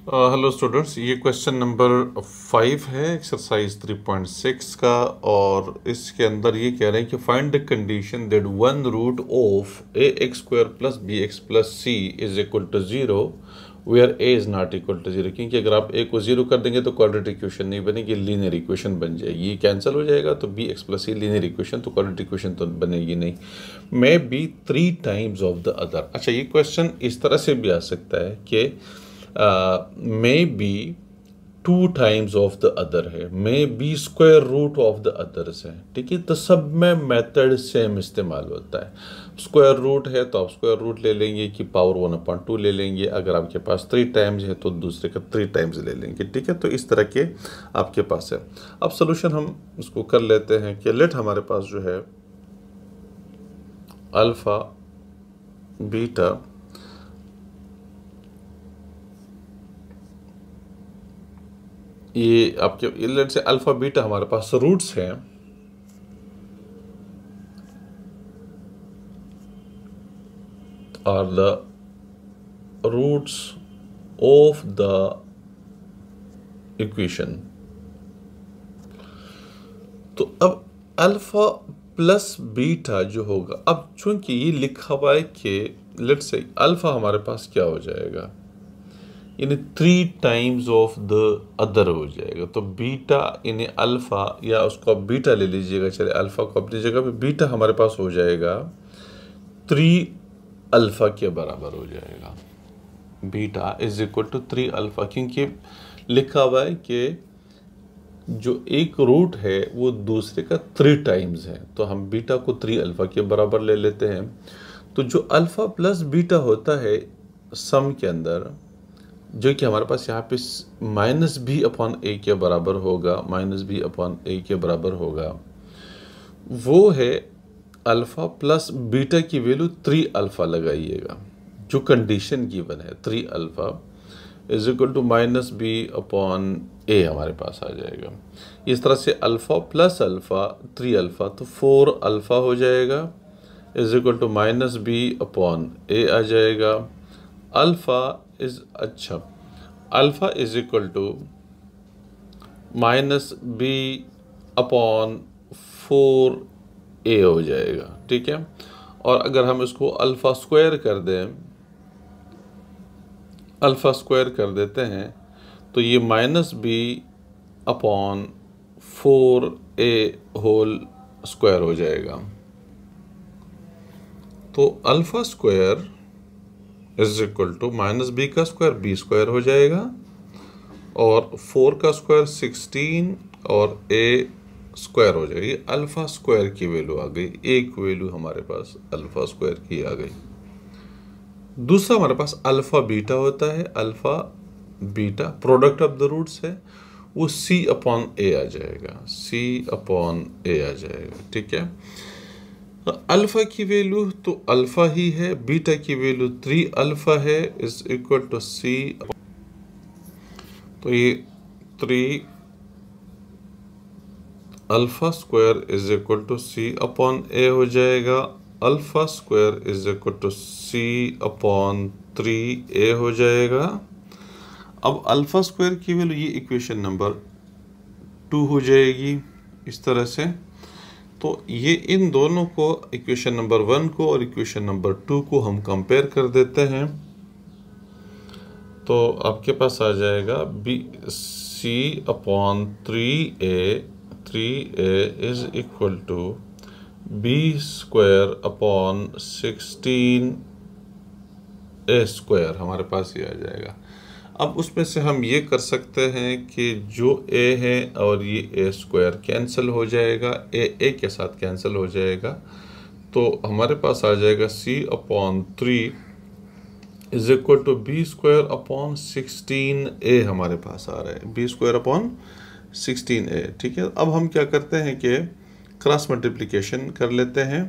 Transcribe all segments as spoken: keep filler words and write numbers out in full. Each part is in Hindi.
हेलो स्टूडेंट्स, ये क्वेश्चन नंबर फाइव है एक्सरसाइज थ्री पॉइंट सिक्स का। और इसके अंदर ये कह रहे हैं कि find the condition that one root of A X square plus B X plus C is equal to zero where A is not equal to zero. क्योंकि अगर आप ए को जीरो कर देंगे तो क्वाड्रेटिक इक्वेशन नहीं बनेगी, लीनियर इक्वेशन बन जाएगी। ये कैंसिल हो जाएगा तो B X plus C linear equation, तो क्वाड्रेटिक इक्वेशन तो बनेगी नहीं। May be three times of the other. अच्छा, ये क्वेश्चन इस तरह से भी आ सकता है कि maybe two times of the other है, maybe square root of the others है। ठीक है, तो सब में मेथड सेम इस्तेमाल होता है। स्क्वायर रूट है तो आप स्क्वायर रूट ले लेंगे कि पावर वन अपॉइंट टू ले लेंगे। अगर आपके पास थ्री टाइम्स है तो दूसरे का थ्री टाइम्स ले लेंगे। ठीक है, तो इस तरह के आपके पास है। अब सोल्यूशन हम इसको कर लेते हैं कि लेट हमारे पास जो है अल्फा बीटा ये आपके लेट से अल्फा बीटा हमारे पास रूट्स हैं और the roots of the equation. तो अब अल्फा प्लस बीटा जो होगा, अब चूंकि ये लिखा हुआ है कि लेट से अल्फा हमारे पास क्या हो जाएगा, यानी three times of the other हो जाएगा। तो बीटा यानी अल्फा, या उसको आप बीटा ले लीजिएगा, चले अल्फा को अपनी जगह पे, बीटा हमारे पास हो जाएगा थ्री अल्फा के बराबर हो जाएगा। Beta is equal to three alpha, क्योंकि लिखा हुआ है कि जो एक रूट है वो दूसरे का थ्री टाइम्स है, तो हम बीटा को थ्री अल्फा के बराबर ले लेते हैं। तो जो अल्फा प्लस बीटा होता है सम के अंदर, जो कि हमारे पास यहाँ पे माइनस बी अपॉन ए के बराबर होगा, माइनस बी अपॉन ए के बराबर होगा, वो है अल्फा प्लस बीटा की वैल्यू थ्री अल्फा लगाइएगा। जो कंडीशन गिवन है three alpha is equal to minus B upon A हमारे पास आ जाएगा। इस तरह से alpha plus alpha three alpha, तो फोर अल्फा हो जाएगा is equal to minus B upon A आ जाएगा। अल्फा इज अच्छा alpha is equal to minus B upon four A हो जाएगा। ठीक है, और अगर हम इसको अल्फा स्क्वायर कर दें, अल्फा स्क्वायर कर देते हैं तो ये minus B upon four A whole square हो जाएगा। तो alpha square is equal to minus B का स्क्वायर बी स्क्वायर हो जाएगा, और फोर का स्क्वायर सिक्सटीन और ए स्क्वायर हो जाएगी। अल्फा स्क्वायर की वैल्यू आ गई, एक वैल्यू हमारे पास अल्फा स्क्वायर की आ गई। दूसरा हमारे पास अल्फा बीटा होता है, alpha beta product of the roots है, वो सी अपॉन ए आ जाएगा, सी अपॉन ए आ जाएगा। ठीक है, अल्फा की वैल्यू तो अल्फा ही है, बीटा की वैल्यू थ्री अल्फा है इज इक्वल टू सी। तो ये three alpha square is equal to C upon A हो जाएगा। Alpha square is equal to C upon three A हो जाएगा। अब अल्फा स्क्वायर की वैल्यू, ये इक्वेशन नंबर टू हो जाएगी इस तरह से। तो ये इन दोनों को, इक्वेशन नंबर वन को और इक्वेशन नंबर टू को हम कंपेयर कर देते हैं। तो आपके पास आ जाएगा B C upon three A, three A is equal to B square upon sixteen A square हमारे पास ये आ जाएगा। अब उसमें से हम ये कर सकते हैं कि जो a है और ये a स्क्वायर कैंसिल हो जाएगा, a a के साथ कैंसिल हो जाएगा। तो हमारे पास आ जाएगा c upon three is equal to B square upon sixteen A हमारे पास आ रहा है, B square upon sixteen A. ठीक है, अब हम क्या करते हैं कि क्रॉस मल्टीप्लिकेशन कर लेते हैं।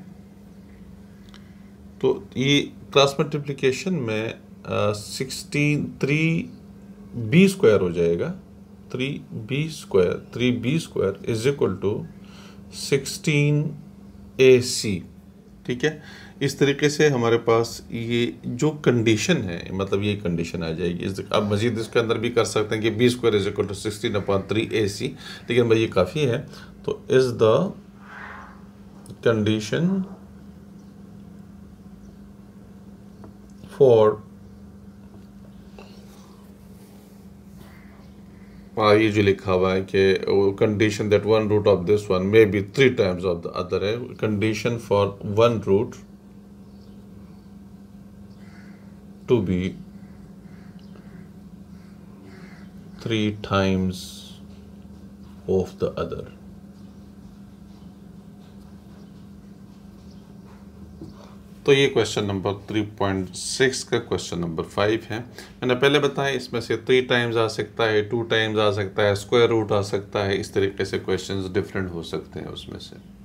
तो ये क्रॉस मल्टीप्लिकेशन में सिक्सटीन थ्री बी स्क्वायर हो जाएगा, three B square three B square is equal to sixteen A C. ठीक है, इस तरीके से हमारे पास ये जो कंडीशन है, मतलब ये कंडीशन आ जाएगी। इस अब मजीद इसके अंदर भी कर सकते हैं कि B square is equal to sixteen upon three A C, लेकिन भाई ये काफ़ी है। तो इज़ द कंडीशन फॉर ये जो लिखा हुआ है कि condition that one root of this one may B three times of the other है, condition for one root to be three times of the other. तो ये question number three point six का क्वेश्चन नंबर फाइव है। मैंने पहले बताया इसमें से थ्री टाइम्स आ सकता है, टू टाइम्स आ सकता है, स्क्वायर रूट आ सकता है, इस तरीके से क्वेश्चंस डिफरेंट हो सकते हैं उसमें से।